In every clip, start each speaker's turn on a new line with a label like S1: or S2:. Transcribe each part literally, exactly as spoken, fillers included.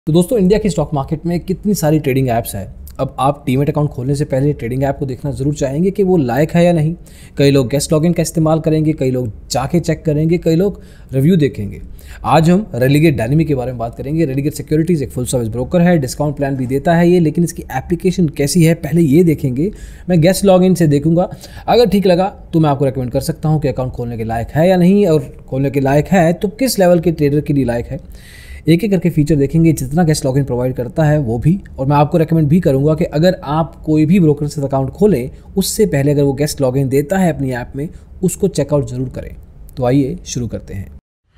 S1: तो दोस्तों इंडिया की स्टॉक मार्केट में कितनी सारी ट्रेडिंग ऐप्स है। अब आप डीमैट अकाउंट खोलने से पहले ट्रेडिंग ऐप को देखना ज़रूर चाहेंगे कि वो लायक है या नहीं। कई लोग गेस्ट लॉगिन का इस्तेमाल करेंगे, कई लोग जाके चेक करेंगे, कई लोग रिव्यू देखेंगे। आज हम रेलिगेट डायनेमिक के बारे में बात करेंगे। रेलिगेट सिक्योरिटीज़ एक फुल सर्विस ब्रोकर है, डिस्काउंट प्लान भी देता है ये, लेकिन इसकी एप्लीकेशन कैसी है पहले ये देखेंगे। मैं गेस्ट लॉगिन से देखूंगा, अगर ठीक लगा तो मैं आपको रेकमेंड कर सकता हूँ कि अकाउंट खोलने के लायक है या नहीं, और खोलने के लायक है तो किस लेवल के ट्रेडर के लिए लायक है। एक एक करके फीचर देखेंगे, जितना गेस्ट लॉगिन प्रोवाइड करता है वो भी। और मैं आपको रेकमेंड भी करूंगा कि अगर आप कोई भी ब्रोकर से अकाउंट खोलें उससे पहले अगर वो गेस्ट लॉगिन देता है अपनी ऐप में, उसको चेकआउट ज़रूर करें। तो आइए शुरू करते हैं।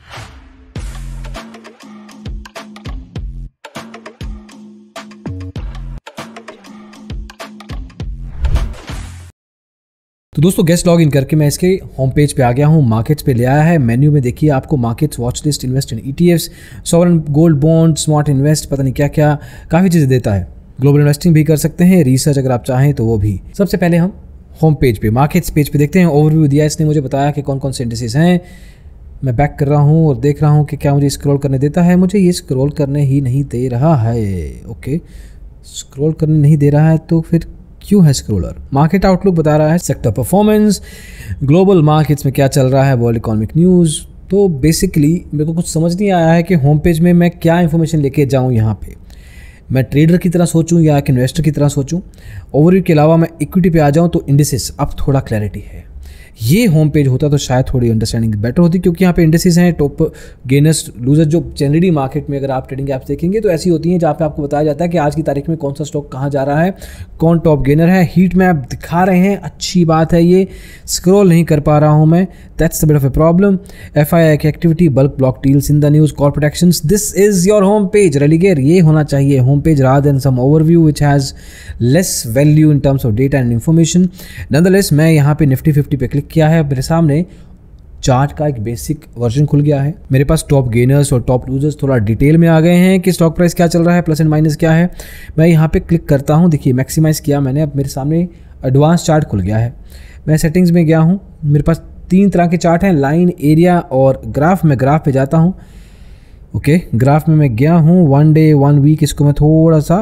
S1: तो दोस्तों गेस्ट लॉग इन करके मैं इसके होम पेज पे आ गया हूँ। मार्केट्स पे ले आया है। मेन्यू में देखिए आपको markets, watch list, invest in ETFs, sovereign gold bond, smart invest, पता नहीं क्या क्या काफ़ी चीज़ें देता है। ग्लोबल इन्वेस्टिंग भी कर सकते हैं, रिसर्च अगर आप चाहें तो वो भी। सबसे पहले हम होम पेज पे, मार्केट्स पेज पे देखते हैं। ओवरव्यू दिया इसने, मुझे बताया कि कौन कौन से इंडेसेस हैं। मैं बैक कर रहा हूँ और देख रहा हूँ कि क्या मुझे स्क्रॉल करने देता है। मुझे ये स्क्रॉल करने ही नहीं दे रहा है। ओके, स्क्रॉल करने नहीं दे रहा है तो फिर क्यों है स्क्रॉलर। मार्केट आउटलुक बता रहा है, सेक्टर परफॉर्मेंस, ग्लोबल मार्केट्स में क्या चल रहा है, वर्ल्ड इकोनॉमिक न्यूज़। तो बेसिकली मेरे को कुछ समझ नहीं आया है कि होम पेज में मैं क्या इन्फॉर्मेशन लेके जाऊँ। यहाँ पे मैं ट्रेडर की तरह सोचूं या एक इन्वेस्टर की तरह सोचूं। ओवरव्यू के अलावा मैं इक्विटी पे आ जाऊँ तो इंडिसेस, अब थोड़ा क्लैरिटी है। ये होम पेज होता तो शायद थोड़ी अंडरस्टैंडिंग बेटर होती, क्योंकि यहाँ पे इंडेसेस हैं, टॉप गेनर्स, लूजर्स। जो जनरली मार्केट में अगर आप ट्रेडिंग ऐप्स देखेंगे तो ऐसी होती हैं जहाँ पे आपको बताया जाता है कि आज की तारीख में कौन सा स्टॉक कहाँ जा रहा है, कौन टॉप गेनर है। हीट मैप दिखा रहे हैं, अच्छी बात है। ये स्क्रॉल नहीं कर पा रहा हूँ मैं, that's a bit of a problem. F I I की activity, bulk block deals in the news, corporate actions. This is your home page. Religare ये होना चाहिए home page rather than some overview which has less value in terms of data and information. Nonetheless मैं यहाँ पे Nifty fifty पे click किया है, मेरे सामने चार्ट का एक बेसिक वर्जन खुल गया है। मेरे पास टॉप गेनर्स और टॉप लूजर्स थोड़ा डिटेल में आ गए हैं कि स्टॉक प्राइस क्या चल रहा है, प्लस एंड माइनस क्या है। मैं यहाँ पे क्लिक करता हूँ, देखिए मैक्सिमाइज किया मैंने, अब मेरे सामने एडवांस चार्ट खुल गया है। मैं सेटिंग्स में गया हूँ, मेरे पास तीन तरह के चार्ट हैं, लाइन, एरिया और ग्राफ। मैं ग्राफ पे जाता हूँ। ओके, ग्राफ में मैं गया हूँ, वन डे, वन वीक, इसको मैं थोड़ा सा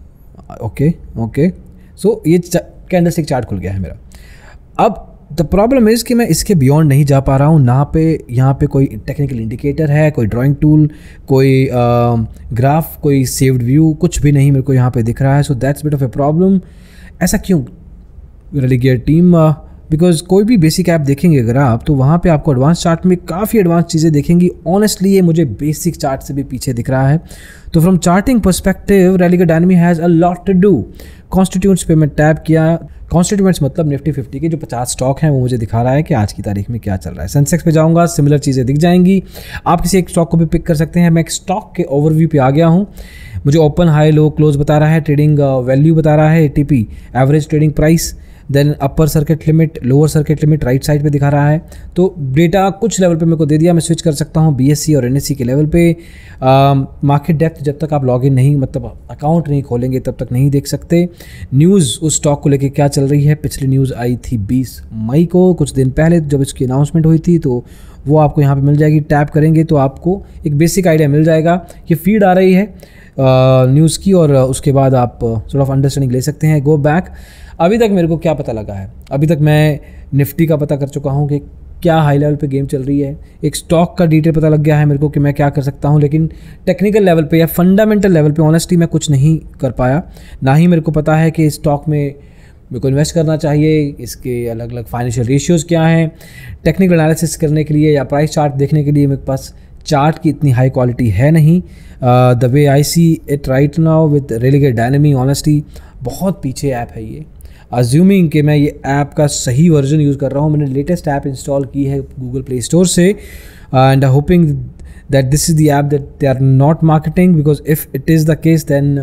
S1: ओके ओके सो ये कैंडलस्टिक चार्ट खुल गया है मेरा। अब द प्रॉब्लम इज़ कि मैं इसके बियॉन्ड नहीं जा पा रहा हूँ। ना पे यहाँ पे कोई टेक्निकल इंडिकेटर है, कोई ड्राइंग टूल, कोई ग्राफ, कोई सेव्ड व्यू, कुछ भी नहीं मेरे को यहाँ पे दिख रहा है। So that's bit of a problem. ऐसा क्यों रेलिगेट टीम? बिकॉज कोई भी बेसिक ऐप देखेंगे अगर आप, तो वहाँ पे आपको एडवांस चार्ट में काफ़ी एडवांस चीज़ें देखेंगी। ऑनेस्टली ये मुझे बेसिक चार्ट से भी पीछे दिख रहा है। तो from charting perspective Religare dynamic has a lot to do. Constituents पे मैं टैप किया। कॉन्स्टिट्यूएंट्स मतलब निफ्टी फिफ्टी के जो पचास स्टॉक हैं वो मुझे दिखा रहा है कि आज की तारीख में क्या चल रहा है। सेंसेक्स पे जाऊँगा, सिमिलर चीज़ें दिख जाएंगी। आप किसी एक स्टॉक को भी पिक कर सकते हैं। मैं एक स्टॉक के ओवरव्यू पे आ गया हूँ। मुझे ओपन, हाई, लो, क्लोज बता रहा है, ट्रेडिंग वैल्यू बता रहा है, A T P, average trading price, then upper circuit limit, lower circuit limit right side पे दिखा रहा है। तो डेटा कुछ लेवल पे मेरे को दे दिया, मैं स्विच कर सकता हूँ बीएससी और एनएससी के लेवल पे। मार्केट डेप्थ जब तक आप लॉगिन नहीं, मतलब अकाउंट नहीं खोलेंगे तब तक नहीं देख सकते। न्यूज़, उस स्टॉक को लेके क्या चल रही है। पिछली न्यूज़ आई थी बीस मई को, कुछ दिन पहले जब इसकी अनाउंसमेंट हुई थी, तो वो आपको यहाँ पर मिल जाएगी। टैप करेंगे तो आपको एक बेसिक आइडिया मिल जाएगा। ये फीड आ रही है न्यूज़ की, और उसके बाद आप सॉर्ट ऑफ अंडरस्टैंडिंग ले सकते हैं। Go back. अभी तक मेरे को क्या पता लगा है, अभी तक मैं निफ्टी का पता कर चुका हूँ कि क्या हाई लेवल पे गेम चल रही है। एक स्टॉक का डिटेल पता लग गया है मेरे को कि मैं क्या कर सकता हूँ, लेकिन टेक्निकल लेवल पे या फंडामेंटल लेवल पे ऑनेस्टली मैं कुछ नहीं कर पाया। ना ही मेरे को पता है कि स्टॉक में मेरे को इन्वेस्ट करना चाहिए, इसके अलग अलग फाइनेंशियल रेशियोज़ क्या हैं। टेक्निकल एनालिसिस करने के लिए या प्राइस चार्ट देखने के लिए मेरे पास चार्ट की इतनी हाई क्वालिटी है नहीं। The way I see it right now with Religare dynamic, honestly बहुत पीछे ऐप है ये। अज्यूमिंग कि मैं ये ऐप का सही वर्जन यूज़ कर रहा हूँ, मैंने लेटेस्ट ऐप इंस्टॉल की है गूगल प्ले स्टोर से, and hoping that this is the app that they are not marketing, because if it is the case then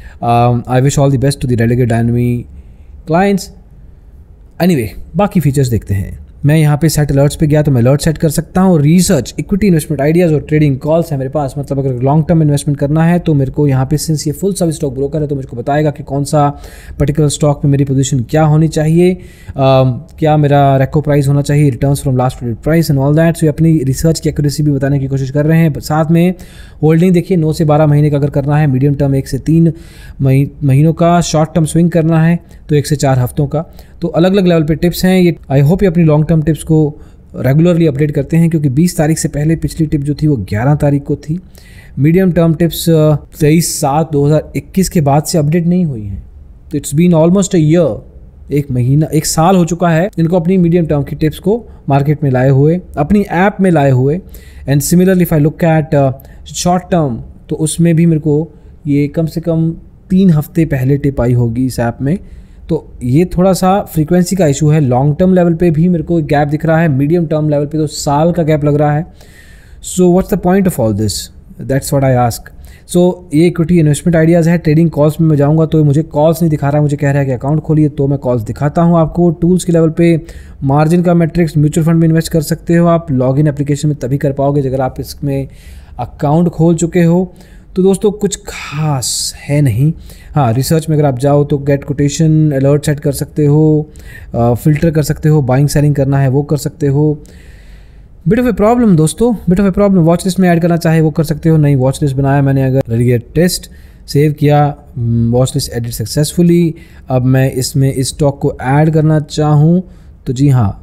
S1: I wish all the best to the Religare dynamic clients. Anyway, बाकी features देखते हैं। मैं यहाँ पे set alerts पे गया तो मैं अलर्ट सेट कर सकता हूँ। रिसर्च, इक्विटी इन्वेस्टमेंट आइडियाज़ और ट्रेडिंग कॉल्स है मेरे पास, मतलब अगर लॉन्ग टर्म इन्वेस्टमेंट करना है तो मेरे को यहाँ पे, सिंस ये फुल सर्विस स्टॉक ब्रोकर है, तो मेरे को बताएगा कि कौन सा पर्टिकुलर स्टॉक में मेरी पोजीशन क्या होनी चाहिए, आ, क्या मेरा रेको प्राइस होना चाहिए, returns from last traded price and all that. So अपनी रिसर्च की एक्यूरेसी भी बताने की कोशिश कर रहे हैं। साथ में होल्डिंग देखिए, नौ से बारह महीने का अगर करना है, मीडियम टर्म एक से तीन महीनों का, शॉर्ट टर्म स्विंग करना है तो एक से चार हफ्तों का। तो अलग अलग लेवल पे टिप्स हैं ये। आई होप ये अपनी लॉन्ग टर्म टिप्स को रेगुलरली अपडेट करते हैं, क्योंकि बीस तारीख से पहले पिछली टिप जो थी वो ग्यारह तारीख को थी। मीडियम टर्म टिप्स तेईस सात दो हज़ार इक्कीस के बाद से अपडेट नहीं हुई हैं। तो it's been almost a year, एक महीना एक साल हो चुका है इनको अपनी मीडियम टर्म की टिप्स को मार्केट में लाए हुए, अपनी ऐप में लाए हुए। And similarly if I look at short term, तो उसमें भी मेरे को ये कम से कम तीन हफ्ते पहले टिप आई होगी इस ऐप में। तो ये थोड़ा सा फ्रीक्वेंसी का इशू है। लॉन्ग टर्म लेवल पे भी मेरे को एक गैप दिख रहा है, मीडियम टर्म लेवल पे तो साल का गैप लग रहा है। So what's the point of all this, that's what I ask. So ये इक्विटी इन्वेस्टमेंट आइडियाज़ है। ट्रेडिंग कॉल्स में मैं जाऊँगा तो मुझे कॉल्स नहीं दिखा रहा है, मुझे कह रहा है कि अकाउंट खोलिए, तो मैं कॉल्स दिखाता हूँ आपको। टूल्स के लेवल पे मार्जिन का मैट्रिक्स, म्यूचुअल फंड में इन्वेस्ट कर सकते हो आप। लॉगिन एप्लीकेशन में तभी कर पाओगे अगर आप इसमें अकाउंट खोल चुके हो। तो दोस्तों कुछ खास है नहीं। हाँ, रिसर्च में अगर आप जाओ तो गेट कोटेशन, अलर्ट सेट कर सकते हो, फिल्टर कर सकते हो, बाइंग सेलिंग करना है वो कर सकते हो। बिट ऑफ ए प्रॉब्लम दोस्तों, bit of a problem. Watch list में ऐड करना चाहे वो कर सकते हो। नई वॉच लिस्ट बनाया मैंने, अगर रेलिगेट टेस्ट सेव किया, वॉच लिस्ट एडिट सक्सेसफुली। अब मैं इसमें इस स्टॉक को ऐड करना चाहूँ तो जी हाँ,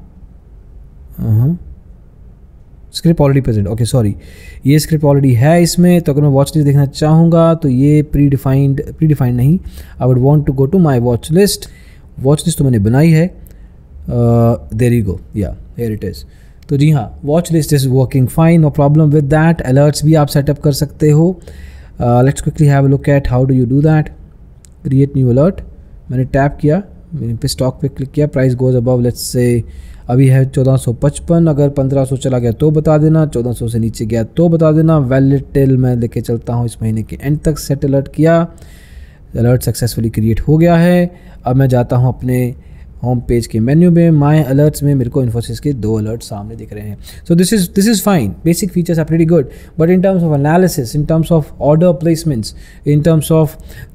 S1: script already present, okay sorry, ये स्क्रिप्ट ऑलरेडी है इसमें। तो अगर मैं वॉच लिस्ट देखना चाहूँगा तो ये प्री डिफाइंड प्री डिफाइंड नहीं, I would want to go to my watch list. Watch list तो मैंने बनाई है, देयर यू गो, या हियर इट इज़। तो जी हाँ, watch list is working fine, no problem with that. Alerts भी आप सेटअप कर सकते हो। Let's quickly have a look at how do you do that. Create new alert, मैंने टैप किया, मैंने पे स्टॉक पे क्लिक किया, price goes above, let's say अभी है चौदह सौ पचपन, अगर पंद्रह सौ चला गया तो बता देना, चौदह सौ से नीचे गया तो बता देना। वैलिड टिल मैं लेके चलता हूँ इस महीने के एंड तक। सेट अलर्ट किया, अलर्ट सक्सेसफुली क्रिएट हो गया है। अब मैं जाता हूँ अपने होम पेज के मेन्यू में, माय अलर्ट्स में मेरे को इन्फोसिस के दो अलर्ट सामने दिख रहे हैं। So this is this is fine, basic features are pretty good, but in terms of analysis, in terms of order placements, in terms of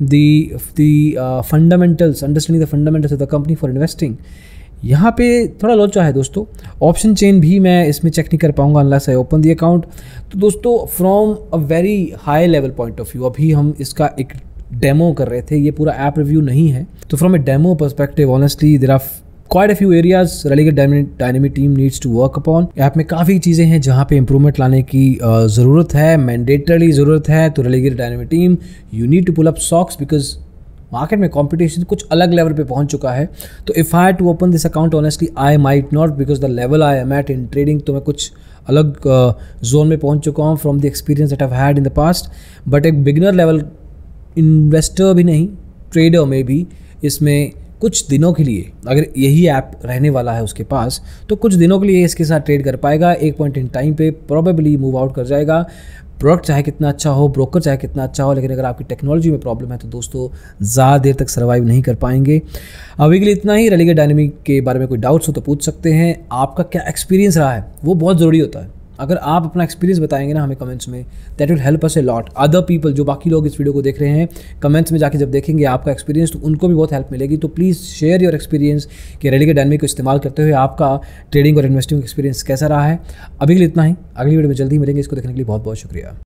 S1: the the fundamentals, understanding the fundamentals of the company for investing, यहाँ पे थोड़ा लोचा है दोस्तों। Option chain भी मैं इसमें check नहीं कर पाऊंगा unless I open the account. तो दोस्तों from a very high level point of view, अभी हम इसका एक डेमो कर रहे थे, ये पूरा ऐप रिव्यू नहीं है। तो from a demo perspective honestly there are quite a few areas Religare dynamic team needs to work upon. App में काफ़ी चीज़ें हैं जहाँ पे इंप्रूवमेंट लाने की ज़रूरत है, मैंडेटरी ज़रूरत है। तो Religare dynamic team, you need to pull up socks because market में कंपटीशन कुछ अलग लेवल पे पहुंच चुका है। तो if I to open this account honestly I might not, because the level I am at in trading, तो मैं कुछ अलग जोन uh, में पहुंच चुका हूँ from the experience that I had in the past. But एक बिगिनर लेवल इन्वेस्टर भी नहीं, ट्रेडर में भी इसमें कुछ दिनों के लिए, अगर यही ऐप रहने वाला है उसके पास, तो कुछ दिनों के लिए इसके साथ ट्रेड कर पाएगा। एक पॉइंट इन टाइम पे प्रोबेबली मूव आउट कर जाएगा। प्रोडक्ट चाहे कितना अच्छा हो, ब्रोकर चाहे कितना अच्छा हो, लेकिन अगर आपकी टेक्नोलॉजी में प्रॉब्लम है तो दोस्तों ज़्यादा देर तक सर्वाइव नहीं कर पाएंगे। अभी के लिए इतना ही। रेलिगेट डायनेमिक के बारे में कोई डाउट्स हो तो पूछ सकते हैं। आपका क्या एक्सपीरियंस रहा है वो बहुत ज़रूरी होता है। अगर आप अपना एक्सपीरियंस बताएंगे ना हमें कमेंट्स में, that will help us a lot. Other people, जो बाकी लोग इस वीडियो को देख रहे हैं, कमेंट्स में जाके जब देखेंगे आपका एक्सपीरियंस तो उनको भी बहुत हेल्प मिलेगी। तो प्लीज़ शेयर योर एक्सपीरियंस कि रेलिगेट डायनेमिक को इस्तेमाल करते हुए आपका ट्रेडिंग और इन्वेस्टिंग एक्सपीरियंस कैसा रहा है। अभी के लिए इतना ही, अगली वीडियो में जल्दी मिलेंगे। इसको देखने के लिए बहुत बहुत शुक्रिया।